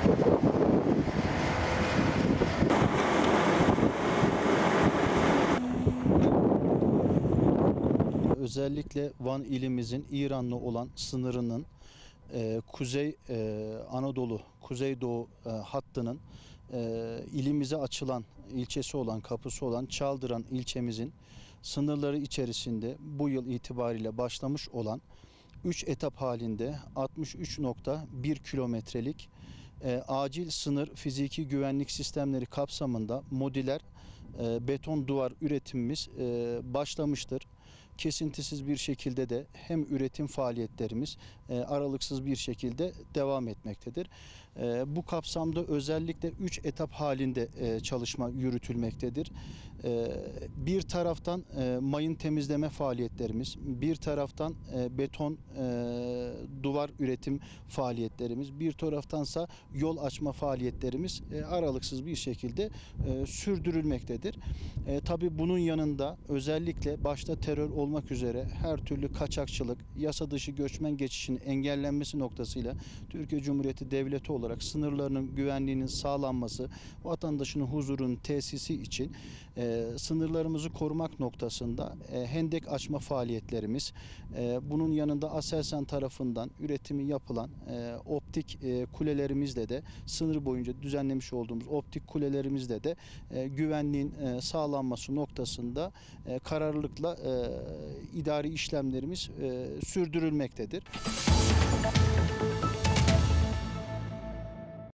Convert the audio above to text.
Özellikle Van ilimizin İran'la olan sınırının Kuzey Anadolu, Kuzeydoğu hattının ilimize açılan ilçesi olan, kapısı olan Çaldıran ilçemizin sınırları içerisinde bu yıl itibariyle başlamış olan 3 etap halinde 63,1 kilometrelik acil sınır fiziki güvenlik sistemleri kapsamında modüler beton duvar üretimimiz başlamıştır. Kesintisiz bir şekilde de hem üretim faaliyetlerimiz aralıksız bir şekilde devam etmektedir. Bu kapsamda özellikle 3 etap halinde çalışma yürütülmektedir. Bir taraftan mayın temizleme faaliyetlerimiz, bir taraftan beton duvar üretim faaliyetlerimiz, bir taraftansa yol açma faaliyetlerimiz aralıksız bir şekilde sürdürülmektedir. Tabii bunun yanında özellikle başta terör olmak üzere her türlü kaçakçılık, yasa dışı göçmen geçişinin engellenmesi noktasıyla Türkiye Cumhuriyeti Devleti olarak sınırlarının güvenliğinin sağlanması, vatandaşın huzurunun tesisi için sınırlarımızı korumak noktasında hendek açma faaliyetlerimiz, bunun yanında Aselsan tarafından üretimi yapılan optik kulelerimizle de sınır boyunca düzenlemiş olduğumuz optik kulelerimizle de güvenliğin sağlanması noktasında kararlılıkla idari işlemlerimiz sürdürülmektedir.